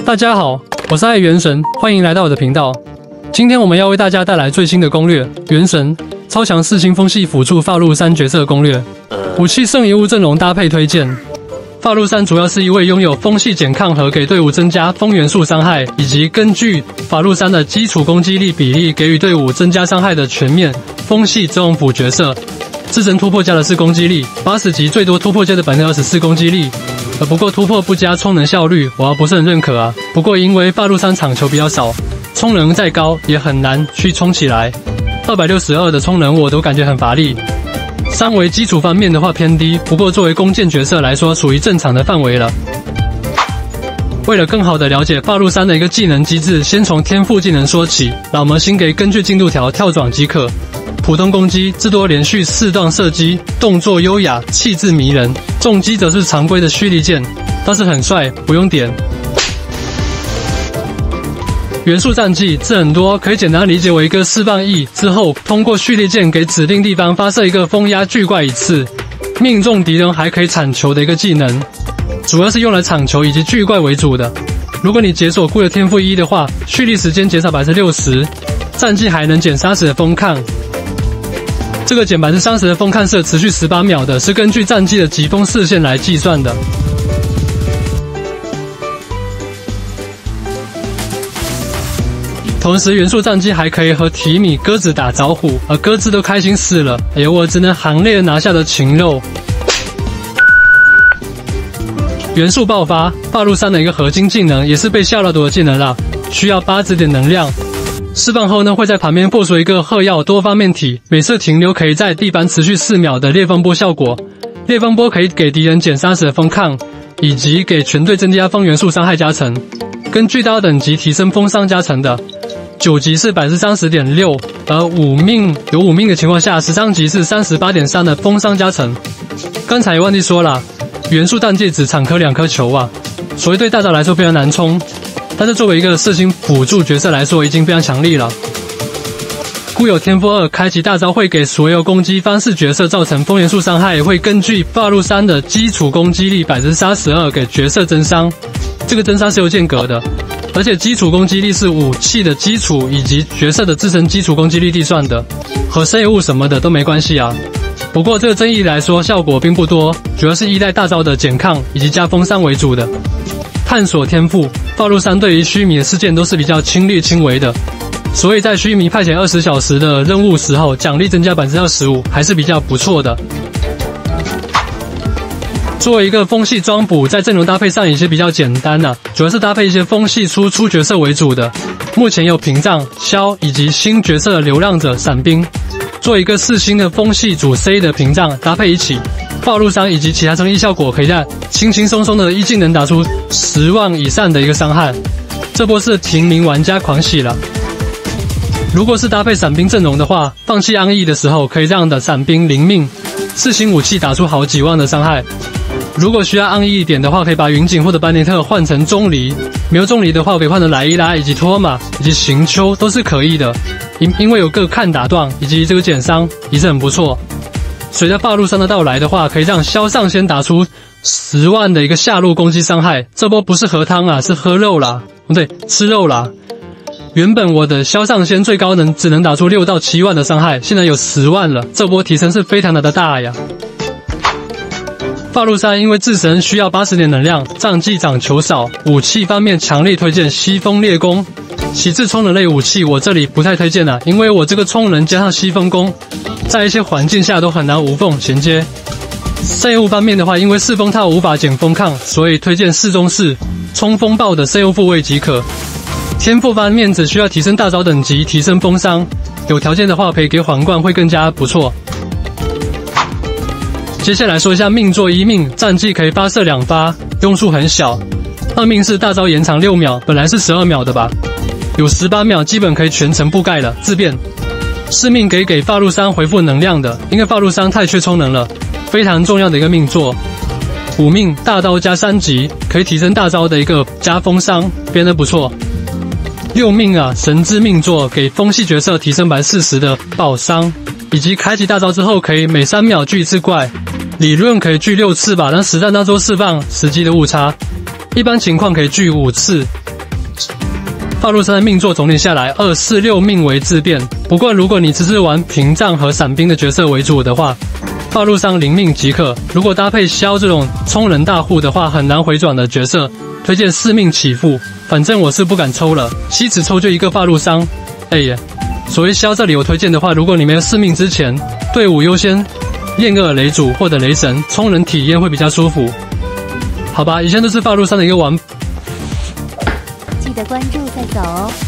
大家好，我是爱元神，欢迎来到我的频道。今天我们要为大家带来最新的攻略——元神超强4星风系辅助法陆3角色攻略。武器圣遗物阵容搭配推荐。法陆3主要是一位拥有风系减抗和给队伍增加风元素伤害，以及根据法陆3的基础攻击力比例给予队伍增加伤害的全面风系中辅角色。自身突破加的是攻击力，80级最多突破加的24%攻击力。不过突破不加充能效率，我不是很认可啊。不过因为法陆3场球比较少，充能再高也很难去冲起来。262的充能我都感觉很乏力。伤为基础方面的话偏低，不过作为弓箭角色来说属于正常的范围了。为了更好的了解法陆3的一个技能机制，先从天赋技能说起。老魔星给根据进度条跳转即可。普通攻击，至多连续4段射击，动作优雅，气质迷人。重击则是常规的蓄力剑，倒是很帅，不用点。元素战技字很多，可以简单理解为一个释放E之后，通过蓄力剑给指定地方发射一个风压巨怪一次，命中敌人还可以铲球的一个技能，主要是用来铲球以及巨怪为主的。如果你解锁固的天赋1的话，蓄力时间减少60%，战技还能减30的风抗。这个减30%的风抗是持续18秒的，是根据战技的疾风视线来计算的。同时，元素战技还可以和提米、鸽子打招呼，而鸽子都开心死了。哎呦，我只能行列拿下的禽肉。元素爆发，法陆3的一个核心技能，也是被下了毒的技能啦，需要80点能量。释放后呢，会在旁边破除一个鹤耀多方面体，每次停留可以在地板持续4秒的裂风波效果。裂风波可以给敌人减30的风抗，以及给全队增加风元素伤害加成。根据大等级提升风伤加成的，9级是30.6%，而有5命的情况下，13级是38.3%的风伤加成。刚才忘记说了，元素弹技只场颗2颗球啊，所以对大招来说非常难冲。但是作为一个4星辅助角色来说，已经非常强力了。固有天赋2开启大招会给所有攻击方式角色造成风元素伤害，会根据法陆3的基础攻击力32%给角色增伤，这个增伤是有间隔的，而且基础攻击力是武器的基础以及角色的自身基础攻击力计算的，和生物什么的都没关系啊。不过这个争议来说效果并不多，主要是依赖大招的减抗以及加风伤为主的。探索天赋，法陆3对于须弥的事件都是比较亲力亲为的，所以在须弥派遣20小时的任务时候，奖励增加25%还是比较不错的。作为一个风系装补，在阵容搭配上也是比较简单啊，主要是搭配一些风系输出角色为主的。目前有屏障、枭以及新角色的流浪者、伞兵，做一个4星的风系主 C 的屏障搭配一起。法陆3以及其他增益效果，可以在轻轻松松的一技能打出10万以上的一个伤害，这波是平民玩家狂喜了。如果是搭配伞兵阵容的话，放弃安逸的时候，可以让的伞兵0命，4星武器打出好几万的伤害。如果需要安逸一点的话，可以把云锦或者班尼特换成钟离，没有钟离的话，可以换成莱伊拉以及托马以及行秋都是可以的，因为有个看打断以及这个减伤也是很不错。随着法陆3的到来的话，可以让萧上仙打出10万的一个下路攻击伤害，这波不是喝汤啊，是喝肉啦，不对，吃肉啦。原本我的萧上仙最高只能打出6到7万的伤害，现在有10万了，这波提升是非常的大呀。法陆3因为自身需要80点能量，战技长球少，武器方面强力推荐西风烈弓。其次充能类武器我这里不太推荐了，因为我这个充能加上西风弓，在一些环境下都很难无缝衔接。生物方面的话，因为4风套无法减风抗，所以推荐4中4冲风暴的生物复位即可。天赋方面只需要提升大招等级，提升风伤，有条件的话可以给皇冠会更加不错。接下来说一下命座1命，战技可以发射2发，用处很小。2命是大招延长6秒，本来是12秒的吧，有18秒基本可以全程覆盖了，自变。4命给法陆3回复能量的，因为法陆3太缺充能了，非常重要的一个命座。5命大刀加3级，可以提升大招的一个加风伤，变得不错。6命啊，神之命座给风系角色提升40%的爆伤，以及开启大招之后可以每3秒聚一次怪，理论可以聚6次吧，但实战当中释放10级的误差，一般情况可以聚5次， 法陆山的命座总体下来2、4、6命为自变，不过如果你只是玩屏障和伞兵的角色为主的话，法陆伤0命即可。如果搭配萧这种冲人大户的话，很难回转的角色，推荐4命起付。反正我是不敢抽了，西只抽就一个法陆伤。哎呀，所谓萧这里我推荐的话，如果你没有4命之前，队伍优先练个雷主或者雷神，冲人体验会比较舒服。好吧，以上就是法陆伤的一个玩法。 记得关注再走哦。